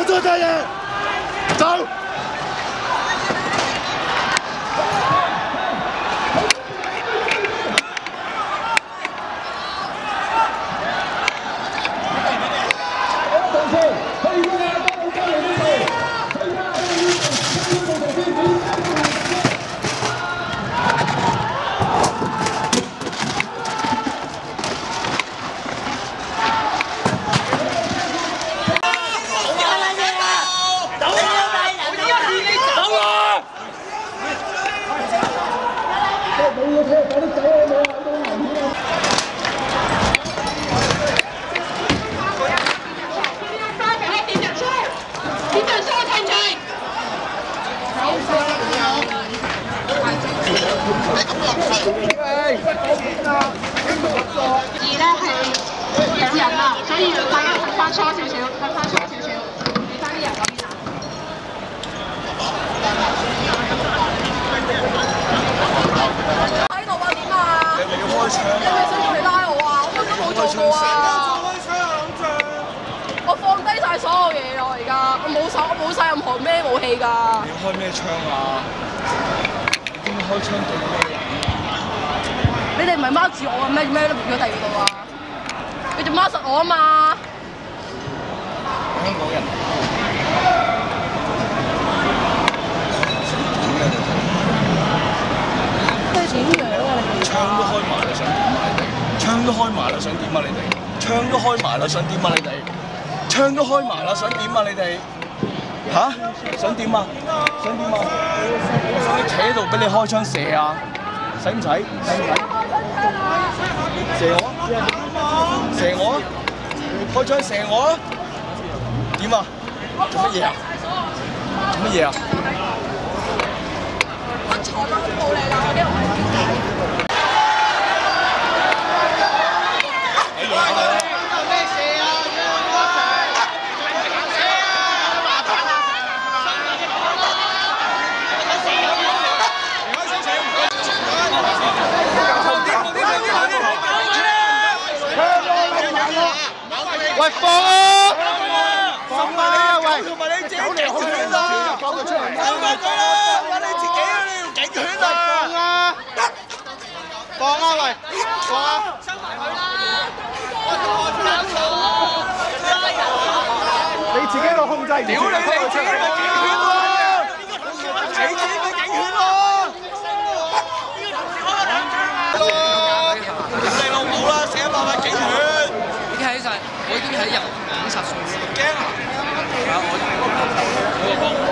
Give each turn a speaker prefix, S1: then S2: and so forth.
S1: 再打人，走！
S2: 二咧係引人啊，所以大家褪翻疏少少，褪翻疏少少，俾翻啲人嗰邊啊。喺度啊點啊？你咪要開槍啊！你咪想過嚟拉我啊？我乜都冇做過啊！我放低晒所有嘢咯，而家我冇晒任何咩武器㗎。
S3: 你要開咩槍啊？你點開槍對咩人？
S2: 你哋唔係掹住我啊？咩都唔咗第二度啊？你仲掹實我啊嘛？
S3: 香港人
S2: 都係點樣啊？你哋
S3: 槍都開埋啦，想點啊你哋？槍都開埋啦，想點啊你哋？槍都開埋啦，想點啊你哋？槍都開埋啦，想點啊你哋？嚇？想點啊？想點啊？我想企喺度俾你開槍射啊！使唔使？使唔使？射我啊！射我啊！開槍射我啊！點啊？做乜嘢啊？做乜嘢啊？
S2: 我財都冇你啦，我呢度係點解？
S1: 喂，放啊！
S3: 放啊！喂，同埋你自己警犬啊！
S1: 放佢出嚟！
S3: 放佢啦！喂，你自己啊，你要警犬啊！
S1: 放啊！放啊！喂，放啊！
S2: 收埋佢啦！
S1: 你自己度控制唔住，
S3: 屌你！你自己咪警犬咯！你自己咪警犬咯！你老母啦！寫100萬警犬！
S4: 已經喺晒，我已經喺入警察宿舍。
S3: 驚啊！係啊，我